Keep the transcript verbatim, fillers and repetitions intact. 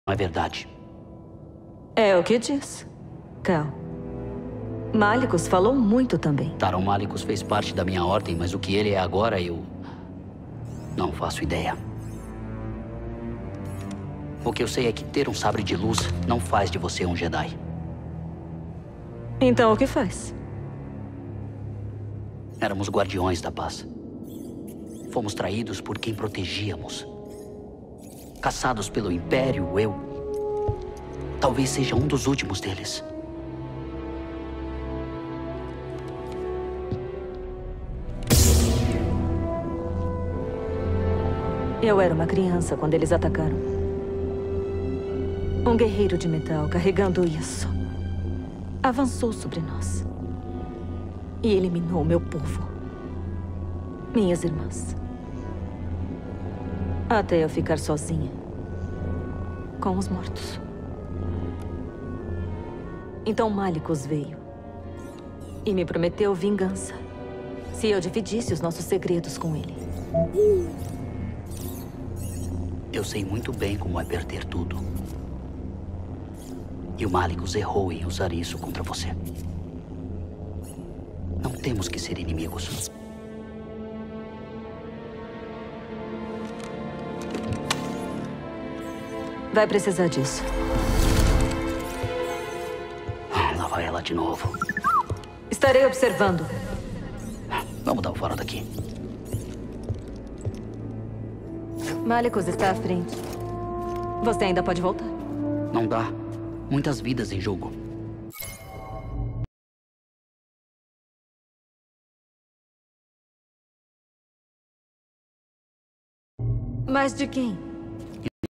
Não é verdade. É o que diz. Cal. Malicos falou muito também. Taron Malicos fez parte da minha ordem, mas o que ele é agora, eu... não faço ideia. O que eu sei é que ter um sabre de luz não faz de você um Jedi. Então o que faz? Éramos guardiões da paz. Fomos traídos por quem protegíamos. Caçados pelo Império, eu... talvez seja um dos últimos deles. Eu era uma criança quando eles atacaram. Um guerreiro de metal carregando isso avançou sobre nós e eliminou meu povo, minhas irmãs, até eu ficar sozinha com os mortos. Então Malicos veio e me prometeu vingança se eu dividisse os nossos segredos com ele. Eu sei muito bem como é perder tudo. E o Malicos errou em usar isso contra você. Não temos que ser inimigos. Vai precisar disso. Lá vai ela de novo. Estarei observando. Vamos dar fora daqui. Malicos está à frente. Você ainda pode voltar. Não dá. Muitas vidas em jogo. Mas de quem?